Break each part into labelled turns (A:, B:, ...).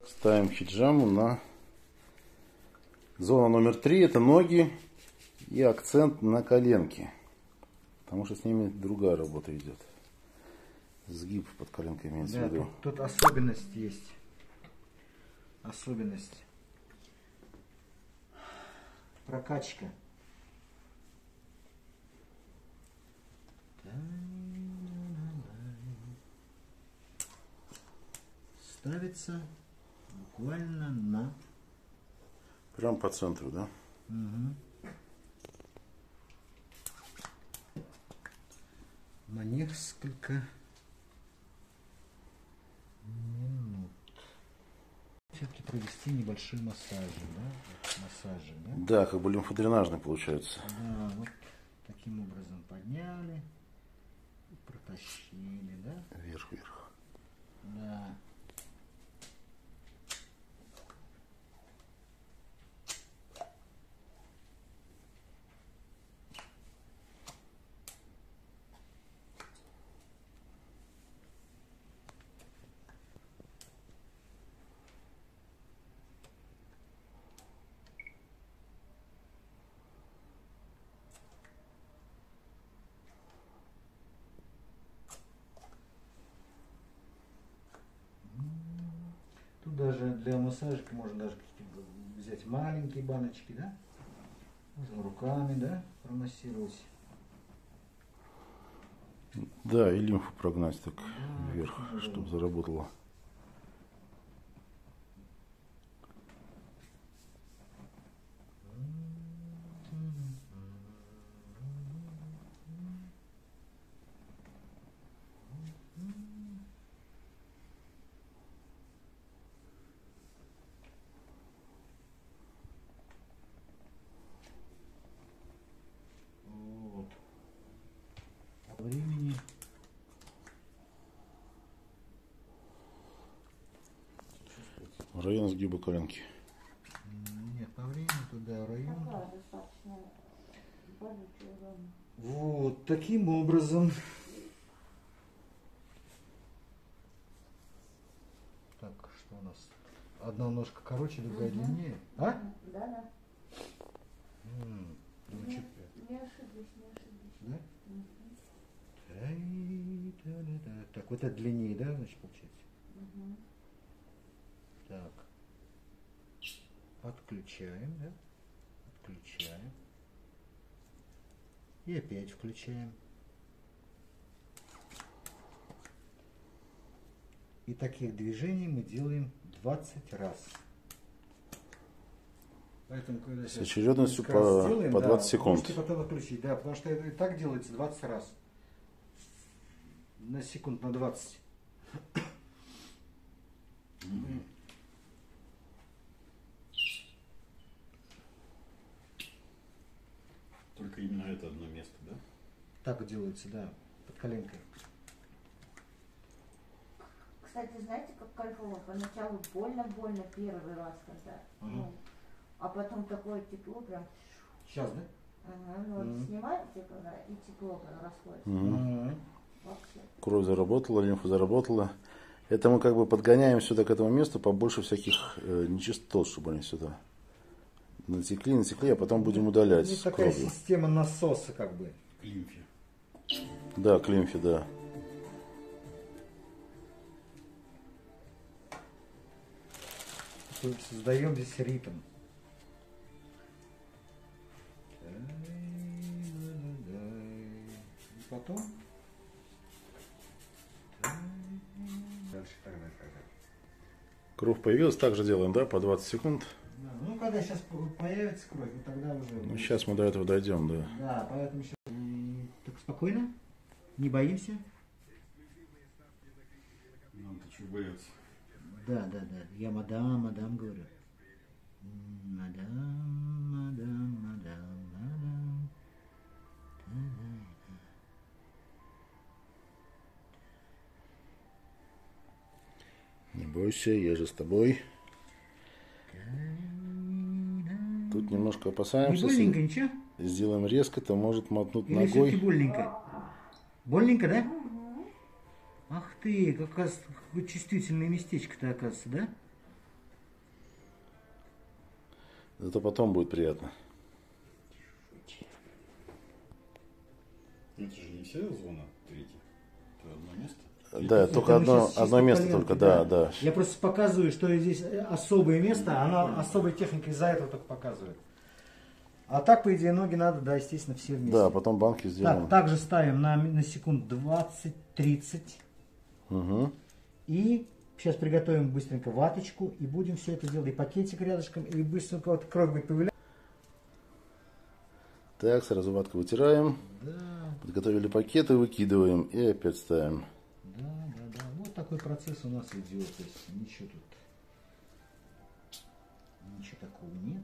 A: Ставим хиджаму на зону номер 3. Это ноги и акцент на коленки. Потому что с ними другая работа идет. Сгиб под коленкой имеется в виду.
B: Тут особенность есть. Особенность. Прокачка. Ставится буквально на...
A: Прям по центру, да?
B: Угу. На несколько минут. Все-таки провести небольшой массаж, да? Массажик, да?
A: Да, как бы лимфодренажный получается.
B: Да, вот таким образом подняли и протащили, да?
A: Вверх-вверх.
B: Да. Тут даже для массажика можно даже взять маленькие баночки, да? Можно руками, да, промассировать.
A: Да, и лимфу прогнать так вверх, чтобы заработало.
B: Времени.
A: Район сгиба коленки.
B: Нет, по времени туда район. Вот таким образом. Так, что у нас? Одна ножка короче, другая длиннее. А?
C: Да, да. Не ошиблись, не ошиблись.
B: Да? Так, вот это длиннее, да, значит, получается?
C: Угу.
B: Так. Отключаем, да? Отключаем. И опять включаем. И таких движений мы делаем 20 раз. Поэтому, когда
A: с очередностью по 20 секунд.
B: Можете потом отключить, да, потому что это и так делается 20 раз. На секунд на 20.
A: Только именно это одно место, да?
B: Так делается, да, под коленкой.
C: Кстати, знаете, как кайфово? Поначалу больно-больно первый раз, когда. Ну, а потом такое тепло прям.
B: Сейчас, да?
C: Ага, ну вот снимаете, когда и тепло когда расходится. Вообще.
A: Кровь заработала, лимфа заработала. Это мы как бы подгоняем сюда к этому месту побольше всяких нечистот, чтобы они сюда натекли, а потом будем удалять
B: Ну,
A: с
B: такая
A: кровью.
B: система насоса как бы.
A: К лимфе. Да, к лимфе, да.
B: Создаем здесь ритм. И потом дальше так.
A: Кровь появилась, так же делаем, да, по 20 секунд.
B: Да, ну когда сейчас появится кровь, вот тогда уже.
A: Ну, сейчас мы до этого дойдем, да.
B: Да, поэтому сейчас. Так спокойно, не боимся.
A: Нам-то чуть бояться.
B: Да. Я мадам говорю. Мадам.
A: Не бойся, я же с тобой. Тут немножко опасаемся.
B: Не больненько, ничего?
A: Сделаем резко, то может мотнуть
B: Или
A: ногой.
B: все-таки больненько? Больненько, да? Ах ты, какое чувствительное местечко-то, оказывается, да?
A: Зато потом будет приятно.
D: Это же не вся зона третья. Это одно место.
A: Да,
B: Это
A: только
B: мы щас
A: одно
B: чисто
A: место
B: коленки,
A: только, да.
B: Я просто показываю, что здесь особое место, оно особой техникой из-за этого только показывает. А так, по идее, ноги надо, да, естественно, все вместе.
A: Да, потом банки сделаем.
B: Так, также ставим на секунд 20-30.
A: Угу.
B: И сейчас приготовим быстренько ваточку и будем все это делать. И пакетик рядышком, и быстренько вот кровь будет появляться.
A: Так, сразу ватку вытираем.
B: Да,
A: Подготовили пакеты, выкидываем и опять ставим.
B: да. Вот такой процесс у нас идет. То есть ничего такого нет.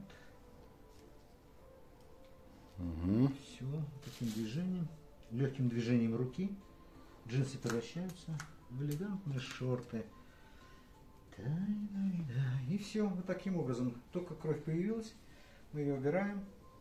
A: Угу.
B: Все, таким движением, легким движением руки джинсы превращаются в элегантные шорты. Да. И все, вот таким образом. Только кровь появилась, мы ее убираем.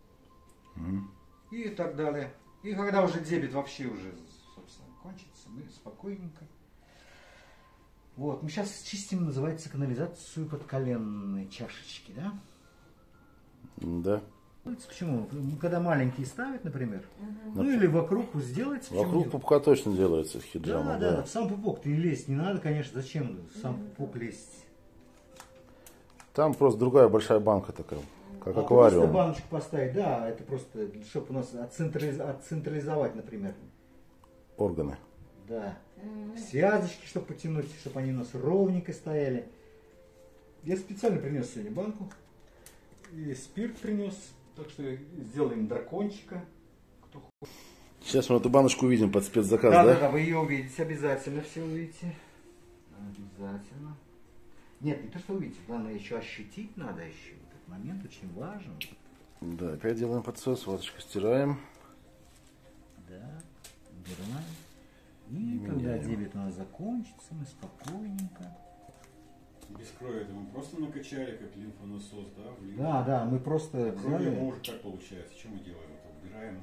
B: И так далее. И когда уже дебет вообще уже, собственно, кончится, мы спокойненько. Вот, мы сейчас чистим, называется, канализацию подколенной чашечки, да?
A: Да.
B: Почему? Когда маленькие ставят, например, ну или вокруг сделайте.
A: Вокруг пупка точно делается хиджама.
B: Да, в сам пупок-то и лезть не надо, конечно, зачем в сам пупок лезть?
A: Там просто другая большая банка такая, как
B: Просто
A: аквариум.
B: баночку поставить, да, это просто, чтобы у нас отцентрализовать, например.
A: Органы.
B: Да. Связочки, чтобы потянуть, чтобы они у нас ровненько стояли. Я специально принес сегодня банку. И спирт принес. Так что сделаем дракончика. Кто хочет.
A: Сейчас мы эту баночку увидим под спецзаказ, да?
B: Да, вы ее увидите, обязательно все увидите. Обязательно. Нет, не то, что увидите, главное еще ощутить надо еще. Этот момент очень важен.
A: Да, опять делаем подсос, ваточку стираем.
B: Да, убираем. И когда дебет у нас закончится, мы спокойненько.
D: Без крови это мы просто накачали, как лимфонасос, да? В лимфу.
B: Да, мы просто
D: Кровью
B: взяли.
D: мы уже как получается? Что мы делаем? Это убираем.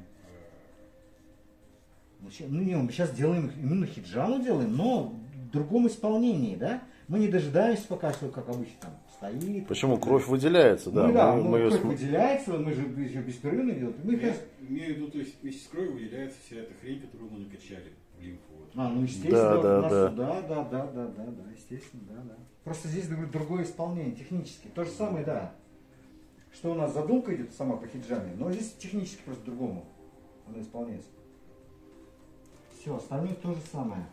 B: Ну не, мы сейчас делаем именно хиджаму делаем, но в другом исполнении, да? Мы не дожидаемся пока, что как обычно там стоит.
A: Почему? Кровь выделяется, да.
B: Ну да,
A: мы ее
B: кровь выделяется, мы же ее беспрерывно делаем. Мы
D: Я
B: сейчас...
D: имею в виду, то есть вместе с кровью выделяется вся эта хрень, которую мы накачали в лимфу. Вот.
B: Ну естественно,
A: Да,
B: у нас-
A: да.
B: да, естественно, да. Просто здесь другое исполнение, технически. То же самое, да. Что у нас задумка идет сама по хиджаме, но здесь технически просто другому она исполняется. Все, остальное то же самое.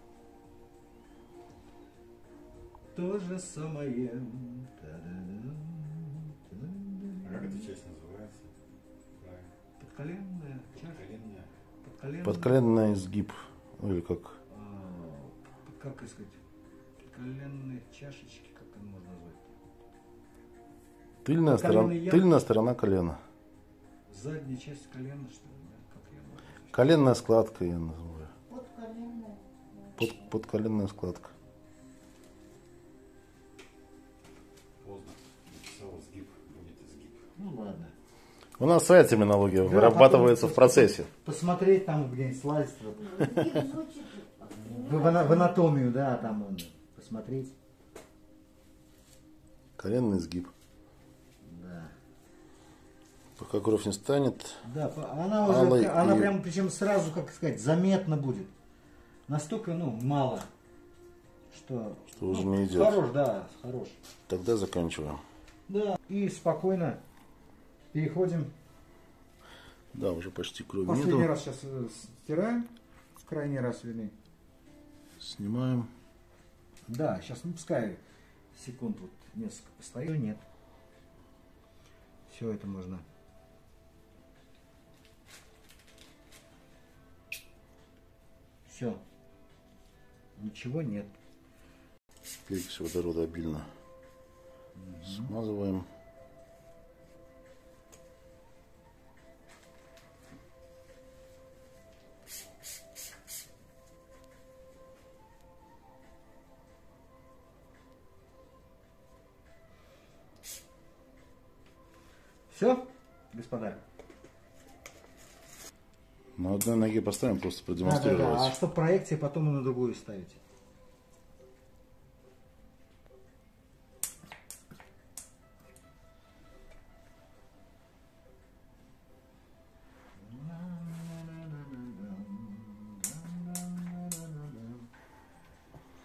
B: То же самое.
D: А как эта часть называется? Правильно.
B: Подколенная чаша.
D: Коленная.
A: подколенный изгиб. Или как?
B: Как сказать? Подколенные чашечки, как это можно назвать?
A: Тыльная сторона колена.
B: Задняя часть колена, что ли? Да? Как я могу сказать?
A: Коленная складка я называю.
C: Подколенная.
A: Подколенная складка.
D: Поздно. Написал сгиб, будет изгиб.
B: Ну ладно.
A: У нас своя терминология
B: Да,
A: вырабатывается
B: потом
A: в процессе.
B: Посмотреть там где-нибудь слазить
C: Изгиб звучит
B: в анатомию, да, там он посмотреть.
A: Коленный изгиб.
B: Да.
A: Пока кровь не станет.
B: Да, она уже,
A: Алый
B: она
A: и-
B: прям, причем сразу, как сказать, заметно будет. Настолько, мало, что
A: уже не идет.
B: Хорош, да, хорош.
A: Тогда заканчиваем.
B: Да. И спокойно переходим.
A: Да, уже почти крови
B: Последний
A: нету.
B: раз сейчас стираем. Крайний раз, вернее.
A: Снимаем.
B: Да, сейчас, пускай секунд вот несколько постоит. Нет. Все это можно. Все. Ничего нет.
A: Перекись водорода обильно. Смазываем.
B: Все, господа.
A: На одной ноге поставим, просто
B: Да.
A: продемонстрировать.
B: А что проекции потом и на другую ставить?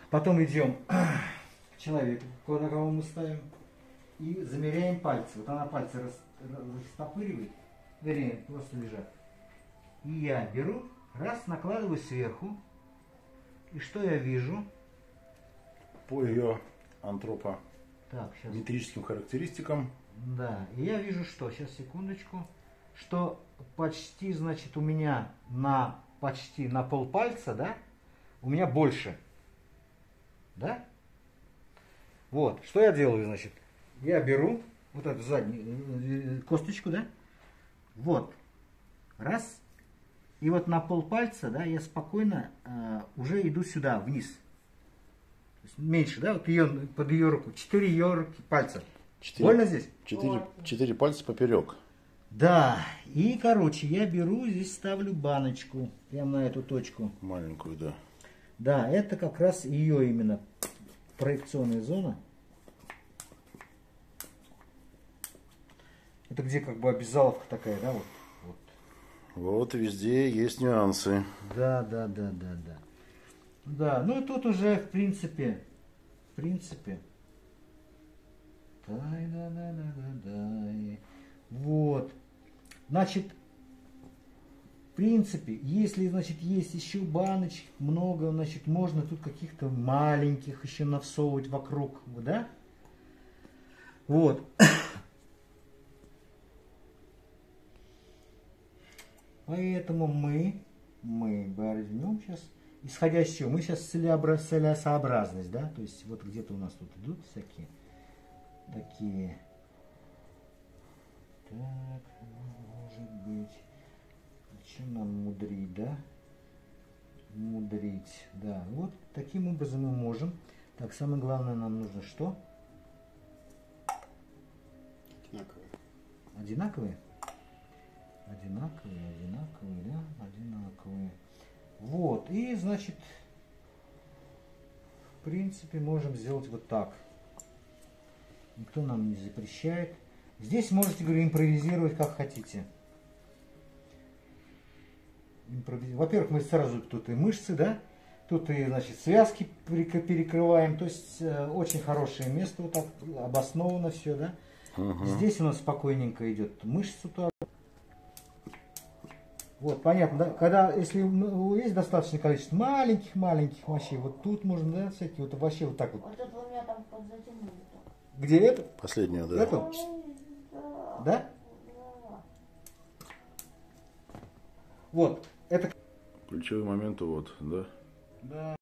B: Потом идем к человеку, на кого мы ставим, и замеряем пальцы. Вот она пальцы растопыривает, вернее, просто лежат. И я беру, раз, накладываю сверху. И что я вижу?
A: По ее
B: Так, сейчас.
A: антропометрическим характеристикам.
B: Да, и я вижу, что, сейчас, секундочку, что почти, значит, у меня почти на полпальца, да, у меня больше. Да? Вот, что я делаю, значит, я беру вот эту заднюю косточку, да, вот, раз, и вот на полпальца, да, я спокойно уже иду сюда, вниз. То есть меньше, да, вот под ее руку, 4 ее руки, пальца. Больно здесь?
A: 4 пальца поперек.
B: Да, и, короче, я беру, здесь ставлю баночку, прямо на эту точку.
A: Маленькую, да.
B: Да, это как раз ее именно проекционная зона. Это где как бы обязаловка такая, да, вот.
A: Вот везде есть нюансы.
B: Да. Да, ну и тут уже, в принципе. Вот. Значит, в принципе, если, значит, есть еще баночек много, значит, можно тут каких-то маленьких еще навсовывать вокруг, да? Вот. Поэтому мы возьмем сейчас, исходя из чего, мы сейчас целесообразность, да, то есть вот где-то у нас тут идут всякие такие, так, может быть, чем нам мудрить, да, да, вот таким образом мы можем, так, самое главное нам нужно что? Одинаковые? Одинаковые, да? Одинаковые. Вот, и, значит, в принципе, можем сделать вот так. Никто нам не запрещает. Здесь можете, говорю, импровизировать как хотите. Во-первых, мы сразу тут и мышцы, да? Тут и, значит, связки перекрываем. То есть, очень хорошее место, вот так обосновано все, да?
A: Угу.
B: Здесь у нас спокойненько идет мышцу туда. Вот, понятно, да? Когда, если есть достаточное количество маленьких вообще, вот тут можно, да, всякие, вот вообще вот так вот.
C: Вот это у меня там подзатянули.
B: Где это?
A: Последнюю, да.
B: Эту? Да? Вот, это...
A: Ключевой момент вот, да.
B: Да.